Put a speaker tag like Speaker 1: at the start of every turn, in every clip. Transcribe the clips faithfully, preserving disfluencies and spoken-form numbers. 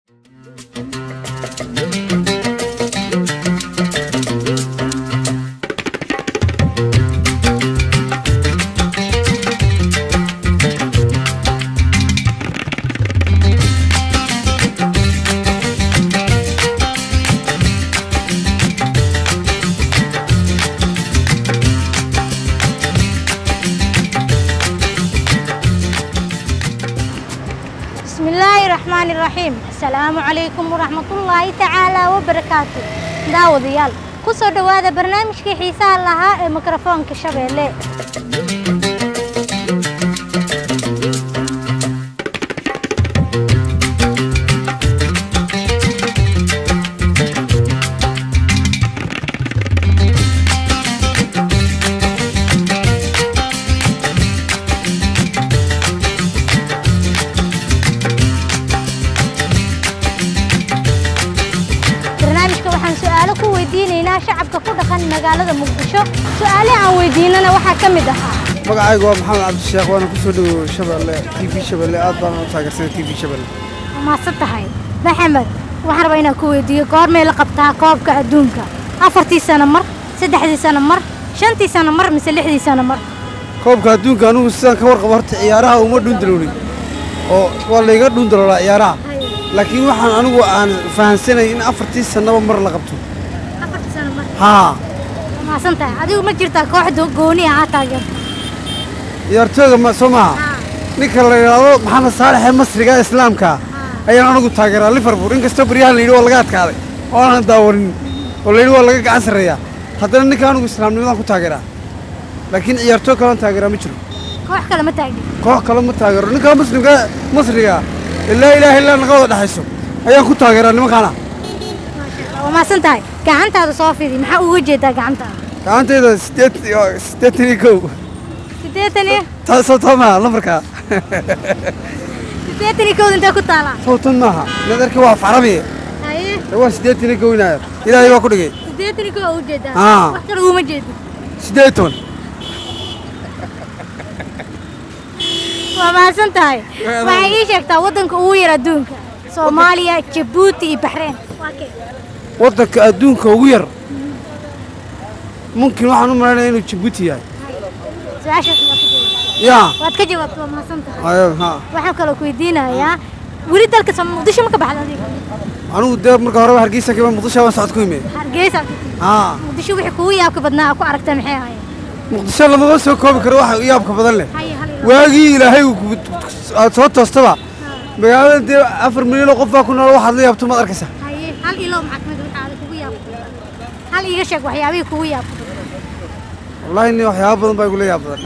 Speaker 1: بسم الله الرحمن الرحيم. السلام عليكم ورحمة الله تعالى وبركاته. داود يال كسر هذا برنامج كي حيسان لها ميكروفون كشبيلة. ويدينينا شعبك كل خان مقالة مقدشو سؤالي عن ويديننا وحا كمدها
Speaker 2: مقعي قوة محمد عبد الشيخ وانا كسودو شبل تي في شبل أدبان وتاقرسنا تي في شبل
Speaker 1: ما صدتهاي محمد waxaan rabaa inaan ku weydiiyo goormee la qabtaa koobka adduunka afartii sano mar saddexdii sano mar shantii sano mar mise lixdii sano mar
Speaker 2: koobka adduunka anigu sidaan ka warqabo horta ciyaaraha uma dhundaloolin oo waa la iga dhundaloolaa ciyaaraha laakiin waxaan anigu aan fahansanay in afartii sanaba mar la qabto ها
Speaker 1: ما سنتها هذه ما جرتها كواحد قوني عاتاجر
Speaker 2: يرتوغ ما سمع نيك اللي يلاقو محمد صالح المصري قال إسلام كا أي أنا أقول تاجر ليفربول إنك استبريها اللي يروح لقات كذا وأنا داورين واللي يروح لقى عصر يا حتى إنك أنا أقول إسلام نبغى أقول تاجر لكن يرتوغ كلام تاجر مشلو
Speaker 1: كواح كلام تاجر
Speaker 2: كواح كلام تاجر إنك مسلم قال مصري قال لا إله إلا الله نقول حسوا أي أقول تاجر أنا ما كنا
Speaker 1: وما سنتهاي كعنت هذا صافي دي محق وجهتها كعنت
Speaker 2: كعنت هذا ستة ستة نيكو
Speaker 1: ستة نيه
Speaker 2: صوت ما لفركا
Speaker 1: ستة نيكو أنت كنت طالع
Speaker 2: صوت معها نقدر كواف عربي
Speaker 1: أيه
Speaker 2: هو ستة نيكو هنا إذا يبغى كله
Speaker 1: ستة نيكو وجهتها
Speaker 2: آه
Speaker 1: وحكر هو مجد
Speaker 2: ستة
Speaker 1: وما سنتهاي وعيشك تا وطنك وير الدنيا سوماليا جيبوتي بحرين
Speaker 2: waddanka adduunka ugu yar mumkin waxaan u maleynayaa inuu Djibouti yahay
Speaker 1: ya waad ka jawaabtay ma santahay
Speaker 2: ayo ha
Speaker 1: waxaan kale ku weydiinayaa wali dalka Muqdisho ma ka baxday adiga
Speaker 2: anigu deeb marka hore Hargeysa ka Muqdisho waan socod ku imay
Speaker 1: Hargeysa
Speaker 2: ha
Speaker 1: Muqdisho wixii kugu yaabka badnaa ku aragtay maxay ahaayeen
Speaker 2: Muqdisho lama soo koobi karo waxa yaabka badan leh waagi ilaahay aad soo toostaba magaalada dee afar milyan oo qof baa ku nool waxaad la yaabto ma arkaysaa
Speaker 1: hal ilo maxkamad هل يشك وحيابي كويا
Speaker 2: والله إني وحياب بدن بيقول لي أبدا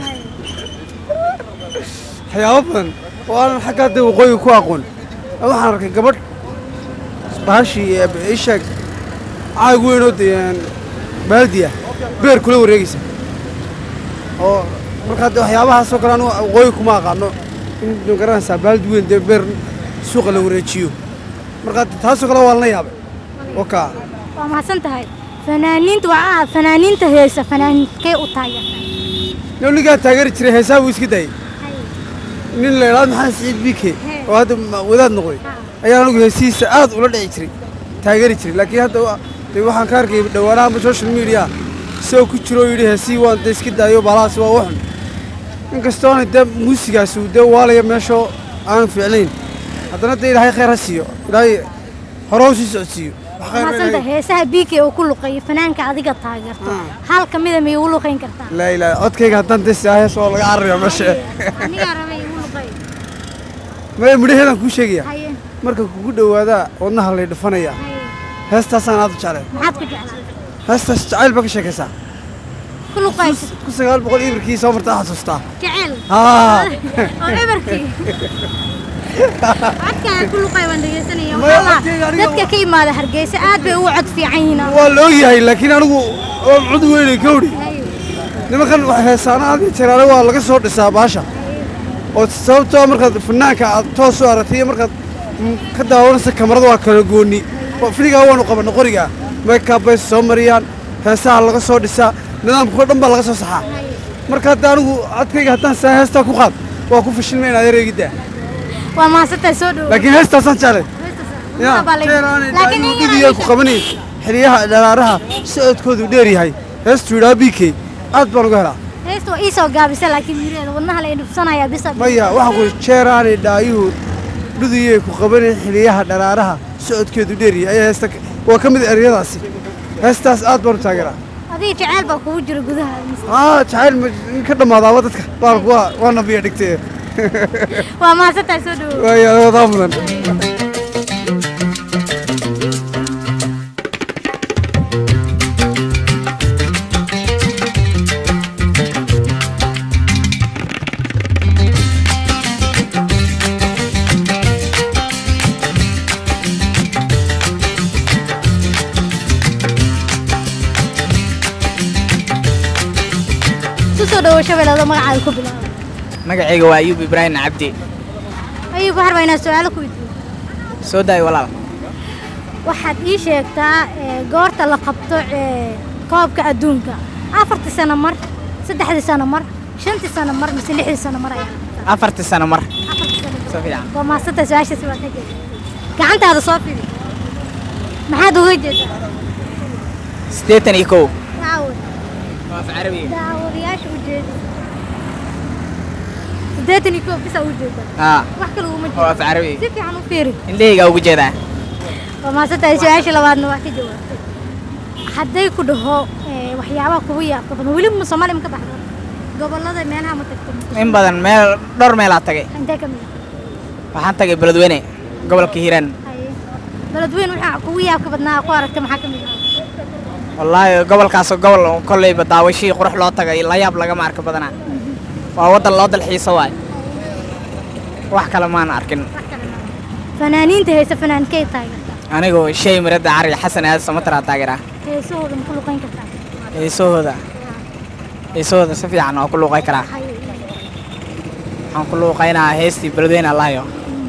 Speaker 2: حياب بدن وأنا حكيت ده وقوي كواقون أنا حركة قبل باشي إيشك عايقولوا ده بلدية بير كله ورئيسه أو مركز وحيابها سكرانو وقوي كما قانو إنه كرنا سبلد وين ده بير سوق لوريتشيو مركز تاسو كلا والله يابا وكا
Speaker 1: وما سنتهاي فنانين توعى فنانين تهيسة فنانين كي أطايا
Speaker 2: لو لقى تاجر تري حساب ويسكي داي من اللي راد محل سعيد بيكي وهذا وذات نقول أيام نقول هسيس آد ولا ده يشتري تاجر يشتري لكن هذا لو حن كاركي دوّرنا بسوشيال ميديا سو كتيرو يدي هسي وان تسكي دايو بالاس وواحد إنك استوى ده موسيقى سو ده ولا يمشوا عن فعلين هذا نتي راح خير هسيو راي هروسي سعسيو
Speaker 1: ما سنت هيسها بيكي وكل قي فنان كعادي قطع قرطة هل كمية ميقولوا خين كرتان
Speaker 2: لا لا أتكي قطعت الساعة سؤال عربي ماشي
Speaker 1: أنا عربي يقولوا قي
Speaker 2: ما يمدي هنا كل شيء مركب كود وهذا ونها اللي دفنيا هستا سنة تشارع
Speaker 1: ما حد كجعل
Speaker 2: هستا تعال بقى شيء كذا
Speaker 1: كل قي
Speaker 2: كل سؤال بقول إبركي سو مرتاح سوستا
Speaker 1: جعل
Speaker 2: ها
Speaker 1: إبركي عدك كل قيوان دقيسني والله dadka ka yimaada Hargeysa aad bay u cod fiicanyihiin
Speaker 2: waa loo yahay laakiin anigu cod weyn kawri nimankan wax heesaanaad jiraale waa laga soo dhisaa baasha oo sababtoo markaad fanaanka aad toos u aragtay markaad ka daawanaysa kamarada waa kala gooni filiga waanu qabanay qoriga makeup bay soo mariyaan heesaha laga soo dhisaa nidaamka dhan baa laga soo saxaa marka anigu adkayga haddaan saa heesta ku qaad waa ku fashilmay inaad ereegida
Speaker 1: وما ستة سودو
Speaker 2: لكن هسه صار شغله يا لكن هي كقبني حريها دلارها سعود كودو ديريهاي هستو لا بيكي aad baan uga helaa
Speaker 1: heesto ii soo gaabisay laakiin mireeda wadnaha la indhufsanaya bisa
Speaker 2: maya waxa ku jeeraanay dhaayuhu dhudiyay ku qabanay xiliyaha dharaaraha socodkeedu dheeri ay heesta waa kamid eriyadaasi heestaas aad baan u taageeraa
Speaker 1: adii jacayl baa kugu jira gudaha
Speaker 2: ah jacayl ka dhamaada dadka baalku waa waa nabiya dhigtay
Speaker 1: waa ma sata soo dhaw
Speaker 2: waa wada mudan
Speaker 1: شباب magacaaga ku bilaabo
Speaker 3: magacayga waa Ayub Ibrahim Abdi
Speaker 1: Ayub waxaan rabaa inaan su'aalo ku weydiiyo
Speaker 3: soo daay walaal
Speaker 1: waxaad ii sheegtaa goorta la qabto koobka adduunka afartii sano mar saddexdii sano mar shantii sano mar mise lixdii sano mar ayaa
Speaker 3: afartii sano mar
Speaker 1: soo fiican waa ma sata su'aashaasi waa ka jeedaa gacantaada soo fidi maxaad uga jeedaa
Speaker 3: sideetan iyo kow
Speaker 1: daawad
Speaker 3: waa af carabi
Speaker 1: daawadayaasha u jeeda sideetan iyo kow bisa u jeeda
Speaker 3: haa
Speaker 1: wax kale uma jeedo
Speaker 3: waa af carabi
Speaker 1: si fiican u fiiri
Speaker 3: indhahayga ugu jeedaa
Speaker 1: waa ma sata su'aasha labaadna waa ka jawaabtay hadday ku dhaho waxyaabaha kugu yaabka badan weli ma Soomaali ma ka baxdo gobolada meelaha ma tagto
Speaker 3: in badan meel dhowr meel aad tagay
Speaker 1: intee ka mid
Speaker 3: waxaan tagay Beledweyne gobolka Hiiraan
Speaker 1: Beledweyne waxa kugu yaabka badnaa ku aragtay maxaa ka mid ah
Speaker 3: wallaahi gobolkaas gobol kollayba daawashii qurux loo tagay la yaab laga ma arka badanaa waa wadan loo dalxiiso waay wax kale ma aan arkin
Speaker 1: fanaaniinta heesa fanaankay taageerta
Speaker 3: anigu shay mirada cari xasan aad samatra taageera
Speaker 1: heesahooda ma ku luqayn kartaa
Speaker 3: heesahooda heesahooda si fiican oo ku luqay karaa waxaan ku luqaynaa heestii Beledweyne allahayo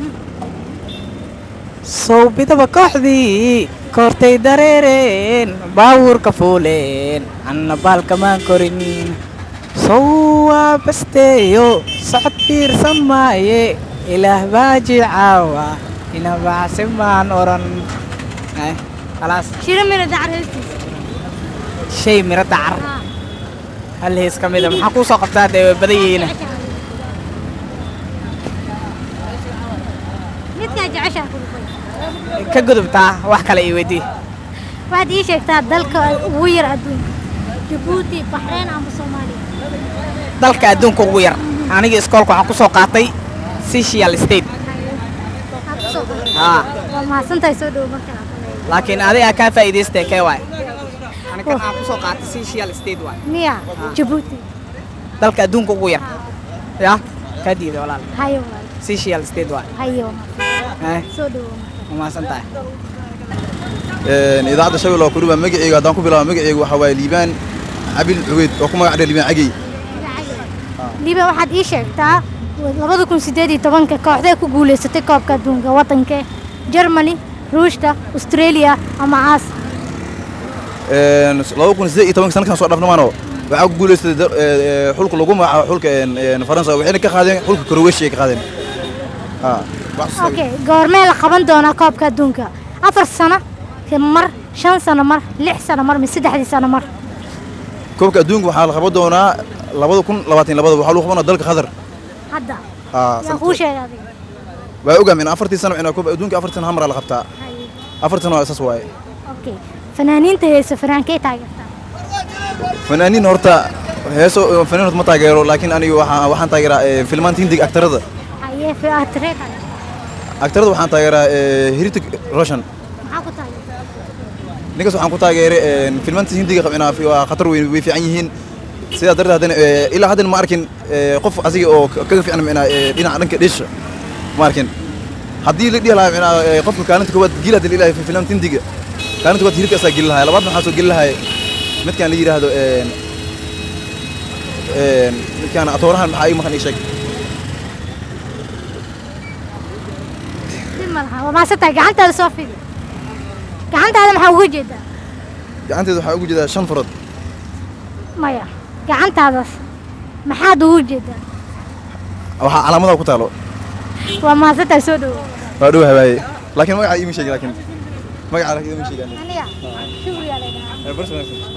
Speaker 3: soo bidaba kooxdii kortay dareereen baawurka fuuleen anna baalka maan korin soo waa basteeyo socod fiirsan maaye ilaah baa jicaawa ina bacsi maan oran خلاص
Speaker 1: شيرين من الدعر هيستيس
Speaker 3: شيء من الدعر هل هيس كميدة محاكو ساقبتها دي بديينة
Speaker 1: ميتكا جعشا
Speaker 3: كقدبتها وحكا لأي ويدي
Speaker 1: واحد إيشيك تا دالك وير أدون جيبوتي بحرين أم صوماليا
Speaker 3: دالك أدون كوير أنا إسكولكو حاكو ساقاتي سيشيال ستيت ها
Speaker 1: وما سنتا يسودو مكان
Speaker 3: لكن هذا كان فايدة كي واي أنا كان حاكو ساقاتي سيشيال ستيت واي
Speaker 1: ميا جيبوتي
Speaker 3: دالك أدون كوير يا كديد ولا
Speaker 1: هايو
Speaker 3: سيشيال ستيت واي
Speaker 1: هايو
Speaker 3: ها
Speaker 1: سودو
Speaker 3: وما سنتا
Speaker 4: إذاعة شباب لو كروبا مجيء قدام كبلا مجيء وحوالي ليبان عبيل عويد وكما قاعد ليبان عجي
Speaker 1: ليبان واحد إيشك تا labada kun sideed iyo tobanka kooxda ku guuleysatay koobka adduunka wadanka Germany, Ruushka, Australia ama Aas
Speaker 4: ee labada kun sideed iyo tobanka sanadkan soo dhafna maano waxa ku guuleystay xulka lagu magacaabo xulka Faransa waxayna ka qaadeen xulka Croatia ka qaadeen ha
Speaker 1: okay goormee la qaban doona koobka adduunka afar sano mar shan sano mar lix sano mar saddex sano mar
Speaker 4: koobka adduunka waxa la qaban doonaa labada kun labaatan iyo laba waxa lagu qabanaa dalka Qatar
Speaker 1: هذا
Speaker 4: اه
Speaker 1: اخو شيء هذا
Speaker 4: واوغا من أفرتي سنه انا كوب ادونك أفرتي سنه همر لا قبطا أفرتي سنه اساس واي
Speaker 1: اوكي فنانين تهيس فرانكي تاغيرتا
Speaker 4: فنانين هورتا هيسو فنانين ما تاغيرو لكن انا waxaan waxaan taageeraa filmaan tindig aktarada
Speaker 1: haye fi atrek
Speaker 4: aktarada waxaan taageeraa Heritic Roshan
Speaker 1: maxaa ku taageeraa
Speaker 4: ninkaas waxaan ku taageeray filmaan tindig qabina fi qatar weyn way fiican yihiin sida darteed hadana ilaa hadana ma arkin qof asiga oo kaga fiican mina dhinaca dhanka dhisha ma arkin hadii la dhihi lahaa mina qofka kaalinta koowaad gila hadii ilaahay fi filim tindiga kaalinta koowaad hirka asaa gila lahaa labaad maxaa soo gila lahaa midkaan la yiraahdo een een midkaan atoorahan maxaa ay maqan sheeg
Speaker 1: dimalha waa ma sata gacantaada soo fidi gacantaada maxaa ugu jeedaa
Speaker 4: gacanteeda waxaa ugu jeedaa shan farad
Speaker 1: maya gacantaadaas maxaad ugu jeedaa
Speaker 4: waxa calaamadaha ku taalo
Speaker 1: waa maasata soo dhaw
Speaker 4: waa dhaw hawaye لكن ما قاعد يمشي لكن ما قاعد يمشي يعني
Speaker 1: aniga shukri alayna
Speaker 4: برسم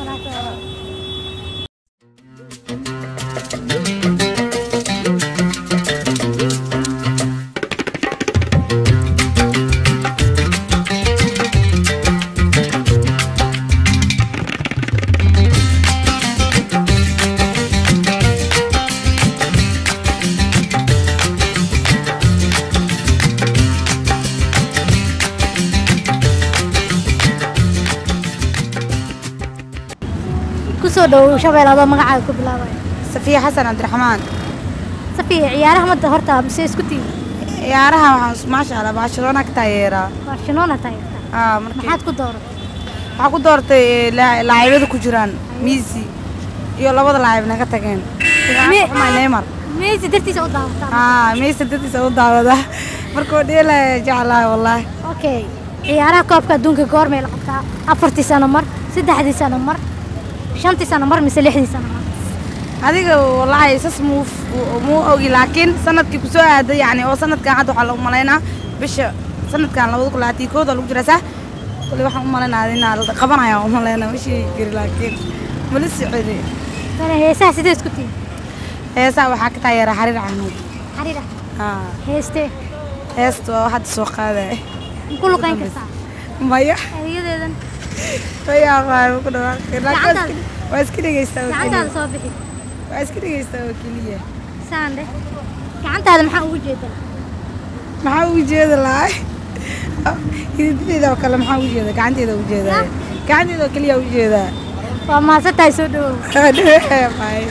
Speaker 1: kusoo dhaw shabeelada magacaaga ku bilaabay
Speaker 5: safiya xasan abdiraxmaan
Speaker 1: safiya ciyaaraha madda horta mise isku tii
Speaker 5: ciyaaraha waxaan maasha Allah Barcelona ka taageeraa
Speaker 1: Barcelona taageerta
Speaker 5: ah markii
Speaker 1: maxaad ku dooratay
Speaker 5: waxaan ku doortay laacibada ku jiraan Messi iyo labada laacibna ka tageen Neymar
Speaker 1: Messi dartiisa u daawataa
Speaker 5: ah Messi dartiisa u daawada markuu dheelay jeclaa wallahi
Speaker 1: okay ciyaaraha koobka adduunka goormay la qabtaa afartii sano mar saddexdii sano mar shantii sano mar mise lixdii sano mar
Speaker 5: adiga wallahi isas muu muu ogi laakiin sanadkii ku soo aaday yani oo sanadkan hadda waxa lagu maleynaa bisha sanadkan labada kun labaatan iyo kow lagu jiraa kulli waxaan u maleynaa inaa la qabanayo u maleynaa wixii gari laakiin mala socday
Speaker 1: kana heesaha sidee isku tii
Speaker 5: heesaha waxaa ka taageeraa xariir canuud
Speaker 1: xariir
Speaker 5: ah
Speaker 1: heeste
Speaker 5: heesto waxaad soo qaaday
Speaker 1: ku luqayn kartaa
Speaker 5: maya
Speaker 1: ayadeedan
Speaker 5: maya waan ku dhawaaqay laakiin waa iska dhageysta oo
Speaker 1: gacantaada soo bixi
Speaker 5: waa iska dhageysta oo kaliya
Speaker 1: saande gacantaada maxaa ugu jeedaa
Speaker 5: maxaa ugu jeeda laay hididayda oo kale maxaa ugu jeeda gacanteeda ugu jeeda gacanteeda oo kaliya ugu jeeda
Speaker 1: waa maasantahay soo dhawow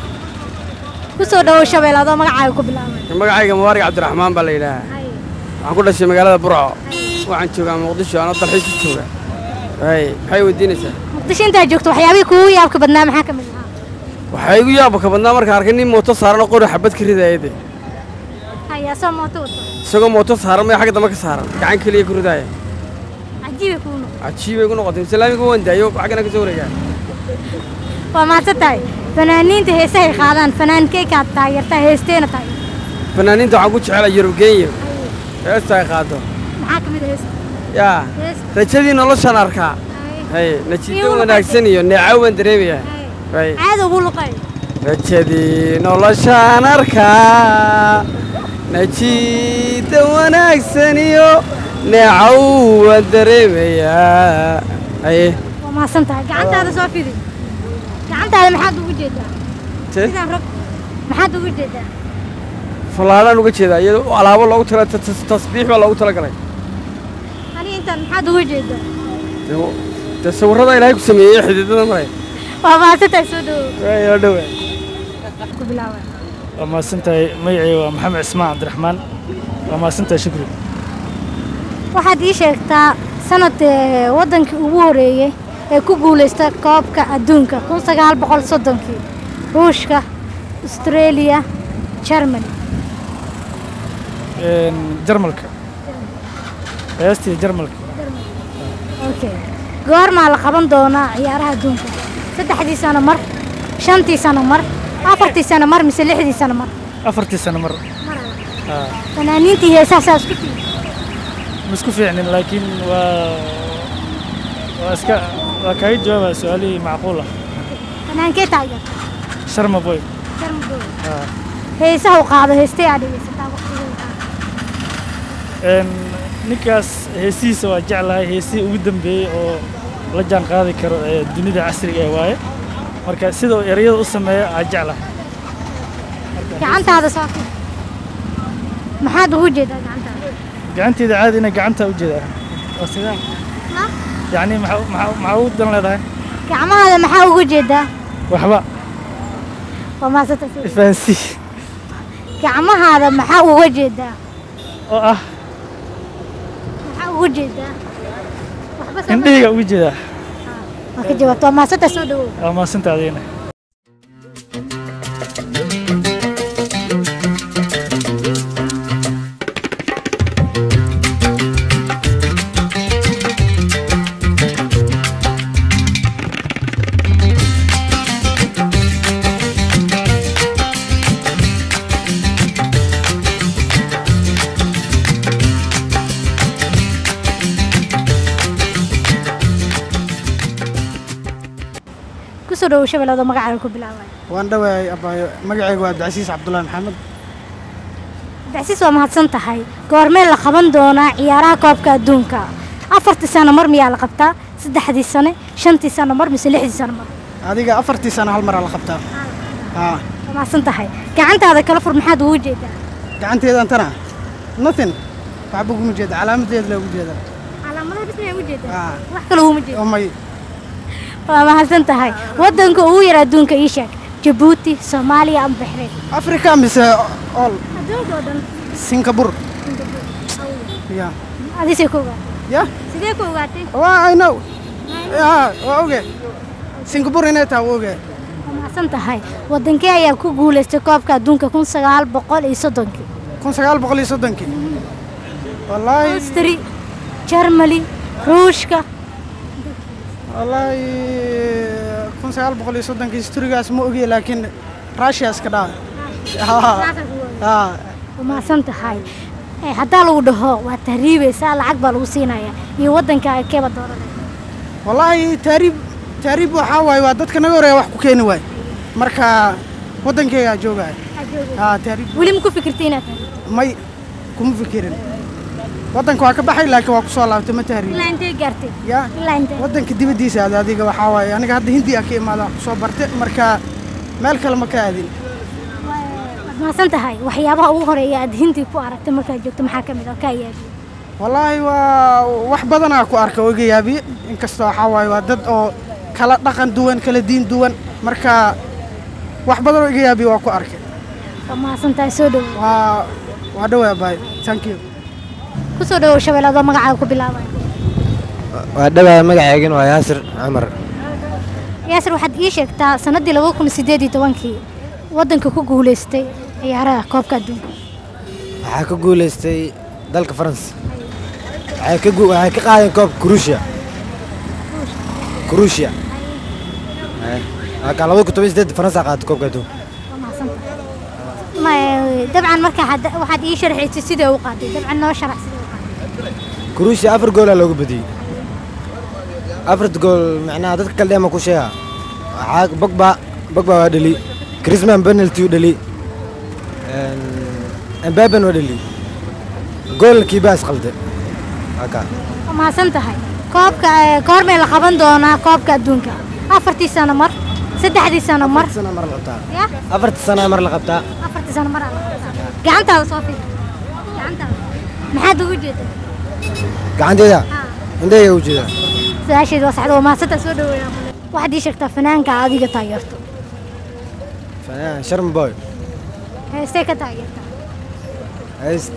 Speaker 1: kusoo dhawow shabeelada magacaaga ku bilaabay
Speaker 2: magacayga Mubarak Cabdiraxmaan baa la yiraahdaa waxaan ku dhashay magaalada Burco waxaan joogaa Muqdisho anoo dalxiis ku jooga hay maxay weydiinaysaa
Speaker 1: muqdisho inta joogto waxyaabihii kuugu yaabka badnaa maxaa ka mid ah
Speaker 2: waxay igu yaabka badnaa markaan arkay nin mooto saaran oo qori xabad ka ridaayay
Speaker 1: haya soo mooto wato
Speaker 2: isagoo mooto saaran ma xagga dambe ka saaran gacan kaliya ku ridaaya
Speaker 1: cajiib ku noqon
Speaker 2: cajiib ay ku noqotay islaamiga waan daayo xaggana ka soo wareegaa
Speaker 1: waa maasantahay fanaaniinta heesaha ay qaadaan fanaankay ka taageerta heesteena taageerta
Speaker 2: fanaaniinta waxaan ku jecelahay Yurub Kenya heesta ay qaado
Speaker 1: maxaa ka mid ah heesta
Speaker 2: yaa rajadii noloshaan arkaa hay najido wanaagsan iyo neecawan dareemaya hay
Speaker 1: aad ugu luqay
Speaker 2: rajadii noloshaan arkaa najido wanaagsan iyo neecawan dareemaya hay
Speaker 1: waa maasantahay gacantaada soo fidi gacantaada maxaad ugu jeedaa sidaan rab maxaad ugu jeedaa
Speaker 2: falaalaan uga jeedaa iyadoo alaabo loogu tala tasbiix baa loogu tala galay
Speaker 1: ani intaan maxaad ugu jeedaa
Speaker 2: de sawirrada ilaahay ku sameeyey xididada maray
Speaker 1: waa maasantahay soo dhawow
Speaker 2: way oo dhawe
Speaker 1: ku bilaabay
Speaker 6: waa maasantahay magacayga waa maxamed cismaan cabdiraxmaan waa maasantahay shukri
Speaker 1: waxaad ii sheegtaa sanad waddankii ugu horeeyey ee ku guulaysta koobka adduunka kun sagaal boqol soddonkii ruushka australia germany
Speaker 6: jarmalka heestii jarmalka
Speaker 1: okay goormaa la qaban doonaa ciyaaraha adduunka saddexdii sano mar shantii sano mar afartii sano mar mise lixdii sano mar
Speaker 6: afartii sano mar
Speaker 1: fanaaniintii heesaha saa isku tii
Speaker 6: ma isku fiicnin laakiin waa waa iska waa kaga jawaabaa su-aalihii macquul ah
Speaker 1: fanaankee taageerta
Speaker 6: sharma boy
Speaker 1: sharma boy heesaha u qaado heestay aad dhegeysataa waqtigeeda
Speaker 6: ninkaas heesihiisa waa jeclahay heesihii ugu dambeeyey oo la jaan qaadi karo ee dunida casriga ee waaye marka sidoo erayada u sameeya aa jeclahay
Speaker 1: gacantaada saaki maxaad ugu jeedaa gacantaada
Speaker 6: gacanteeda caadi inay gacantaa u jeedaa waa sidaan yacni maxaa maxaa maxaa ugu dan leedahay
Speaker 1: gacmahaada maxaa ugu jeedaa
Speaker 6: waxba
Speaker 1: waa maasanta
Speaker 6: fahansi
Speaker 1: gacmahaada maxaa uga jeedaa
Speaker 6: oo ah
Speaker 1: maxaa ugu jeedaa waxba
Speaker 6: indhihiga ugu jeedaa
Speaker 1: waa ka jawaabta waa maasanta soo dhawow
Speaker 6: waa maasanta adigana
Speaker 1: kusoo dhawow shabeellada magacaaga ku bilaabay
Speaker 7: waan dhawaay abaayo magacaygu waa Abdicasiis Cabdullaahi Maxamed
Speaker 1: Abdicasiis waa mahadsan tahay goormee la qaban doonaa ciyaaraha koobka adduunka afartii sano mar miyaa la qabtaa saddexdii sano shantii sano mar mise lixdii sano mar
Speaker 7: adiga afartii sano hal mar la qabtaa haa
Speaker 1: waa mahadsan tahay gacantaada kala fur maxaad ugu jeedaa
Speaker 7: gacanteedan tana nothing waxba kuma jeeda calaamadeed la ugu jeeda
Speaker 1: calaamadaha bis ma ugu jeedaa
Speaker 7: haa
Speaker 1: wax kale uma jeedaa
Speaker 7: umay
Speaker 1: waa mahadsan tahay wadanka ugu yar adduunka ii sheeg Djibouti Soomaaliya ama Bahrain
Speaker 7: Afrika mise all
Speaker 1: adduunka oo dhan
Speaker 7: Singapore ya
Speaker 1: adisay ku ogaa
Speaker 7: ya
Speaker 1: sidee ku ogaatay
Speaker 7: waa I know ya waa oge Singapore inay tahay oge
Speaker 1: waa mahadsan tahay wadankee ayaa ku guuleystay koobka adduunka kun sagaal boqol iyo soddonkii
Speaker 7: kun sagaal boqol iyo soddonkii wallahi
Speaker 1: Austria Germany Ruushka
Speaker 7: wallahi kun sagaal boqol iyo soddonkii historigaas ma ogi laakiin Russia iska dhaa haa
Speaker 1: ومحسن تحاي هذا لو ده وتهريب سال عقب لو سينايا يودن كيف الدورة
Speaker 7: والله تهريب تهريب وحاوي وادتك نجورة وحكو كيني واي مركا ودن كي أجوجا ها تهريب
Speaker 1: ولي مكو فكرتينا
Speaker 7: ماي كم فكرين ودن كواك بحي لك واك صلاة تم تهريب
Speaker 1: لا أنت قرتي
Speaker 7: يا
Speaker 1: لا أنت
Speaker 7: ودن كدي بدي سعد هذيك وحاوي أنا قاعد هندي أكيد ما لا صبرت مركا مالك المكادين
Speaker 1: ما سنتهاي وحيابها وهري أد هندي كو أردت مركز جبت محاكمة كايا
Speaker 7: والله وح بدنا كو أركا وجيابي إن كستو حواي ودد أو كلا دقن دوان كلا دين دوان مركا وح بدنا وجيابي وكو أركا
Speaker 1: ما سنتهاي سودو
Speaker 7: و وهذا يا باي thank you
Speaker 1: كسودو شباب هذا مقعد كبلاوي
Speaker 8: وهذا مقعد يجين وياسر عمر
Speaker 1: ياسر واحد إيشك تا سندي لوكم سيدي توانكي ودنك كو غوليستي ciyaaraha koobka adduunka
Speaker 8: waxa ka guuleystay dalka France waxa ka guu waxa ka qaadan koob Croatia Croatia ee laba kun iyo toban iyo siddeed France qaad koobka adduunka
Speaker 1: ma dabcan marka waxaad ii sharxaysay sida uu qaaday dabcan noo sharax sida uu qaaday
Speaker 8: Croatia afar gool loogu badiyay afar gool macnaha dadka kale ma ku sheega waxa Pogba Pogba waa dhali Griezmann penalty dhali Mbappe ودلي جول كيباس قلده هكا
Speaker 1: ما سنتهاي كوبك كورمي لقبان دونا كوبك الدونكا أفرتي سنة مر سدحدي سنة مر
Speaker 8: أفرت سنة مر لقبتها أفرت سنة مر لقبتها
Speaker 1: أفرت سنة مر لقبتها قعنتها صافي قعنتها ما حد وجد
Speaker 8: قعنتي ذا عندي وجد
Speaker 1: ساشي وصعد وما ستة سود واحد يشكت فنان كعادي طايرته
Speaker 8: فنان شرم بوي
Speaker 1: هستيك طايرته
Speaker 8: هست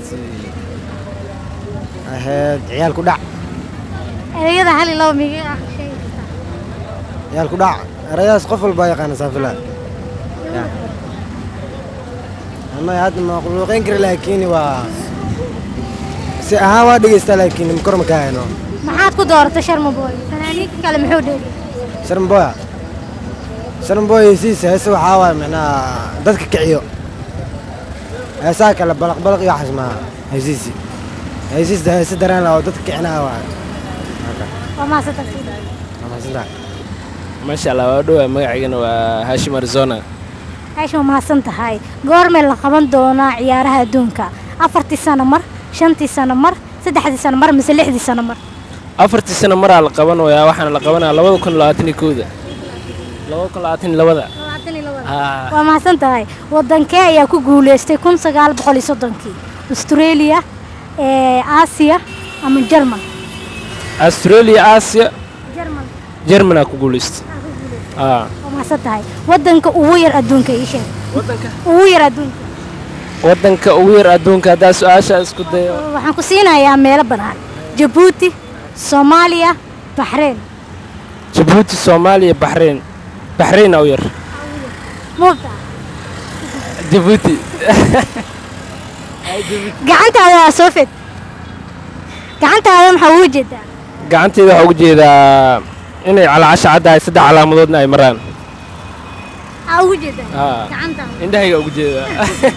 Speaker 8: هاد عيال كودع
Speaker 1: هذا حالي لو ميجي آخر شيء
Speaker 8: عيال كودع رياس قفل بايق أنا سافلا أما هاد مخلوقين كر لكني و سهوا دقيست لكني مكرم كائنه
Speaker 1: ما حد كدور تشرم بوي فنانيك كلام حودي
Speaker 8: شرم بوي شرم بوي سيس هسه حاول معنا دتك كعيو هساك على بلق بلق يا حزمة هزيزي هزيز ده سدران لو دتك كعنا واحد
Speaker 1: وما ستفيد
Speaker 8: ما سدران
Speaker 9: ما شاء الله ودوا مقعين وهاشم أريزونا
Speaker 1: هاشم ما سنتهاي قرم اللي قبل دونا عيارها دونكا أفرتي سنة مر شنتي سنة مر سدحدي سنة مر مثل لحدي سنة مر
Speaker 9: أفرتي سنة مر على قبل ويا واحد على قبلنا لو كن لاتني كودا لو كن لاتني لوذا وما سنتهاي ودنكي يا كو غوليستي كون سغال بقول صدنكي أستراليا آسيا أم الجرمن أستراليا آسيا
Speaker 1: جرمن
Speaker 9: جرمن أكو غوليست آه
Speaker 1: وما سنتهاي ودنك وير أدونك إيش
Speaker 9: ودنك
Speaker 1: وير أدونك
Speaker 9: ودنك وير أدونك هذا سؤال اسكو دايو
Speaker 1: waxaan ku siinayaa meelo banaan Djibouti Soomaaliya Bahrain
Speaker 9: Djibouti Soomaaliya Bahrain Bahrain أو ير
Speaker 1: مبدع
Speaker 9: Djibouti
Speaker 1: gacantaada waa soo fid gacantaada maxaa ugu jeedaa
Speaker 9: gacanteeda waxa ugu jeedaa inay calaasha caddahay saddex calaamadoodna ay maraan
Speaker 1: aa ugu jeedaa gacantaada
Speaker 9: indhahayga ugu jeedaa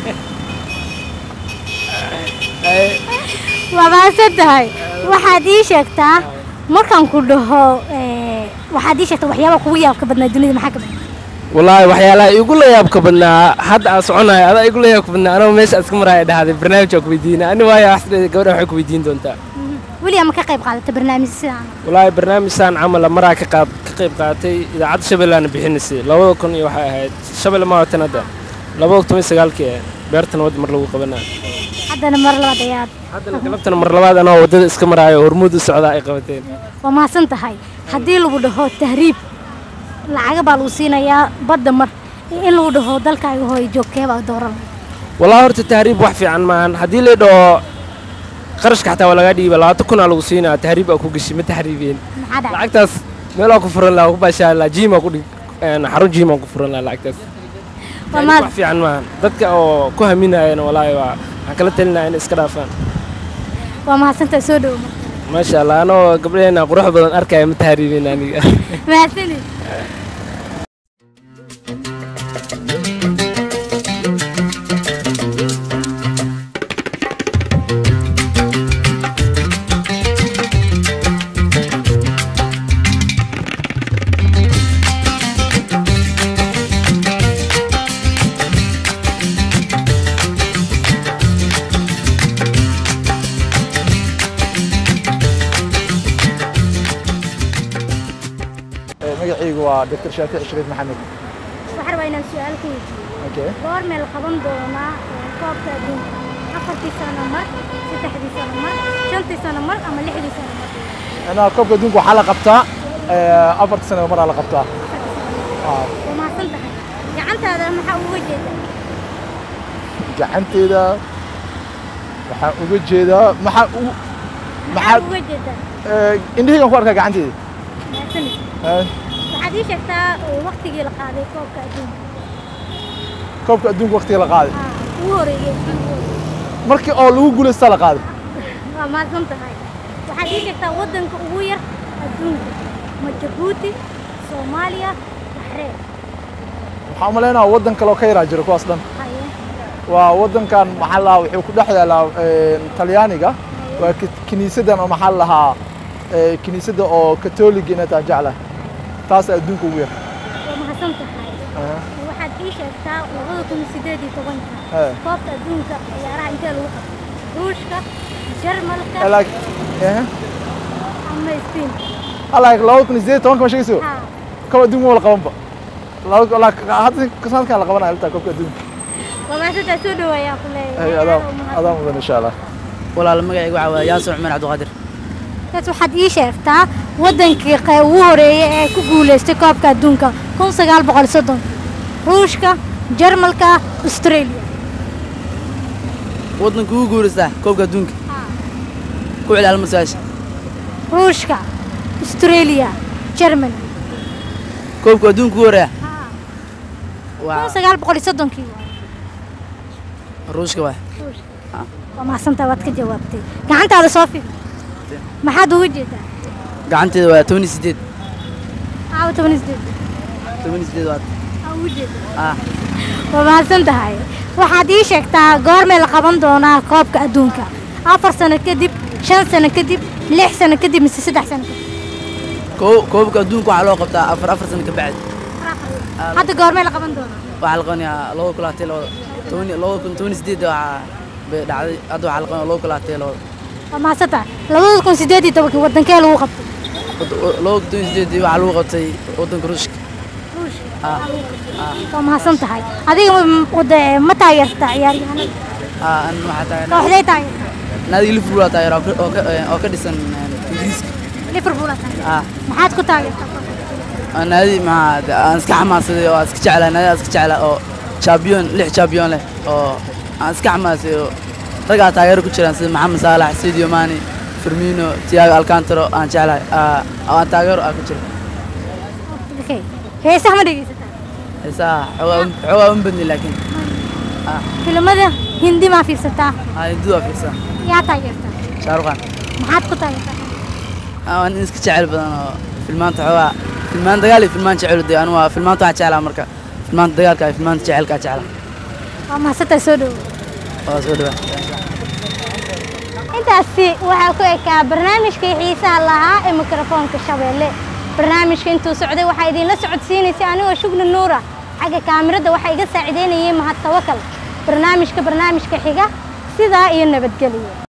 Speaker 1: waa maasan tahay waxaad ii sheegtaa markaan ku dhaho waxaad ii sheegtaa waxyaabaha kugu yaabka badnaa dunida maxaa ka mid
Speaker 9: والله waxyaalaha igu la yaab ka badnaa hadda aan soconayo adaa igu la yaab ka badnaa anoo meesha iska maraya dhahday barnaamijka ku weydiina ani waayo asli gabadha waxay ku weydiin doontaa
Speaker 1: weli ama ka qayb qaadatay barnaamij sidaan
Speaker 9: والله barnaamijkan camal maraa ka qaab ka qayb qaatay idaacadda Shabeellaana bixinaysay labada kun iyo waxay ahayd Shabeelle ma watan hadda labada kun iyo sagaalkii beertan wad mar lagu qabanaa
Speaker 1: haddana mar labaad ayaad
Speaker 9: haddana galabtan mar labaad anoo wadada iska maraayo hormuud u socda ay qabateen
Speaker 1: waa mahadsan tahay haddii lagu dhaho tahriib lacag baa lagu siinayaa badda mar in lagu dhaho dalkaaga hooy joogkee baa dooran
Speaker 9: والله horta tahriib wax fiican maahan haddii la dhaho qarashka xataa waa laga dhiibay labaatan kun aa lagu siinaa tahriib aa ku gashi ma tahriibeen lacagtaas meel aa ku furan lahaa ku baashaa lahaa jiim aa ku dhig xarun jiim aa ku furan lahaa lacagtaas wax fiican maahan dadka oo ku haminayana walaahi waa waxaan kala talinayaa inay iska dhaafaan
Speaker 1: waa mahadsantahay soo dhowo
Speaker 9: maasha allah anoo gabdhaheena qurux badan arkaya ma tahriibeen aniga
Speaker 1: mahadsanid
Speaker 10: magacaygu waa doctor Shaafic Shariif Maxamed
Speaker 1: waxaan rabaa inaan su'aal ku weydiiyo
Speaker 10: okay
Speaker 1: goor meel qaban doonaa koobka adduunka afartii sano mar saddexdii sano mar shantii sano mar ama lixdii sano mar
Speaker 10: ana koobka adduunka waxaa la qabtaa afartii sano mar la qabtaa
Speaker 1: waa mahadsan tahay gacantaada maxaa uga jeedaa
Speaker 10: gacanteeda waxaa uga jeedaa maxaa u
Speaker 1: maxaa uga jeedaa
Speaker 10: indhahaygan ku arkaa gacanteeda
Speaker 1: waxaad ii sheegtaa waqtigii la qaaday koobka adduunka
Speaker 10: koobka adduunka waqtigii la qaaday
Speaker 1: ugu horeeyay
Speaker 10: markii oo lagu guuleystaa la qaaday
Speaker 1: waa mahadsan tahay waxaad ii sheegtaa waddanka ugu yar adduunka ma Jabuuti Soomaaliya Baxreen
Speaker 10: waxaan u maleynayaa waddan kale oo ka yaraa jiro kuwaas dhan waa waddankan maxaa la wuxuu ku dhex yaalaa Talyaaniga waa kiniisadan oo maxaa lahaa kiniisadda oo Catholic inay tahay jecla taas adduunka ugu yar
Speaker 1: waa mahadsan tahay waxaad ii sheegtaa labada kun iyo siddeed iyo tobanka koobka adduunka ciyaaraha intee lagu qabtay Ruushka Jarmalka ama Spain
Speaker 10: الله لو كنت زيت هون كم شيء يسوي كم أدوم ولا قوم لو لا هذا كسان كان لقبنا قلت كم أدوم
Speaker 1: وما ستسود ويا كله
Speaker 10: أي هذا هذا ممكن إن شاء الله
Speaker 3: ولا لما يقع ياسر عمر عبد القادر
Speaker 1: كنت واحد يشاركتا ودنك قووري كوجولست كوبكا دونكا كون سجال بقول صدق روشكا جرمالكا أستراليا
Speaker 3: ودنك كوجولست كوبكا دونكا كوعد على المساج
Speaker 1: روشكا أستراليا جرماني
Speaker 3: كوبكا دونكا كوريا
Speaker 1: كون سجال بقول صدق كي
Speaker 3: روشكا واحد
Speaker 1: وما سنت وقت جوابتي كعنت على صافي ما حد وجده
Speaker 3: قعنتي waa toban iyo sideed
Speaker 1: aa toban iyo sideed
Speaker 3: toban iyo sideed waad
Speaker 1: aa wujid
Speaker 3: ah
Speaker 1: waa santahay waxaad ii sheegtaa goorma la qaban doonaa koobka adduunka afar sano kadib shan sano kadib lix sano kadib mise saddex sano
Speaker 3: koobka adduunka waxaa loo qabtaa afar afar sano ka bacdi
Speaker 1: hadda goorma la qaban doonaa
Speaker 3: waxaa la qabanayaa laba kulaatay laba toban laba kun toban iyo sideed waxaa bay dhacday hadda waxaa la qabanayaa laba kulaatay laba
Speaker 1: ما ستا لو كون سيدي توك ودن كان لو قبط
Speaker 3: لو كون سيدي waxaa lagu qabtay wadanka ruushka
Speaker 1: ruushka ah ma santo hay adiga wada ma taageerta ciyaaryahanada
Speaker 3: ah an waxa taageerta
Speaker 1: kooxday taageerta
Speaker 3: naadi liverpool taageerta oo ka dhisan ingiriiska
Speaker 1: liverpool taageerta ah maxaad ku taageertaa
Speaker 3: naadi ma aan iska xamaasaday oo iska jeclaa naadi iska jeclaa oo champion lix champion leh oo aan iska xamaasaday رجع تاجر كشران سيد محمد صالح سيديو ماني فيرمينو تياغو الكانترو أنا جعله أنا تاجر أكشر.
Speaker 1: أوكي هي سهم دقيقة.
Speaker 3: هسا هو هو مبني لكن.
Speaker 1: فيلم هذا هندي ما في ستا.
Speaker 3: هاي دوا في ستا.
Speaker 1: يا تاجر.
Speaker 3: شاروخان.
Speaker 1: ما حد كتاجر.
Speaker 3: أنا نسك شعر بدنا فيلمان تحوا فيلمان دجالي فيلمان شعر دي أنا فيلمان تحت شعر أمريكا فيلمان دجال كاي فيلمان شعر كاي شعر.
Speaker 1: ما ستا سودو.
Speaker 3: آه سودو.
Speaker 1: intaasi waxa ku ekaa barnaamijkii xiisaha lahaa ee mikrofoonka Shabeelle barnaamijka intuu socday waxa idin la socodsiinayay anigoo Shugna Nuura xagga kaamirada waxa iga saacideynayay mahad tawakal barnaamijka barnaamijka xiga sidaa iyo nabadgelyo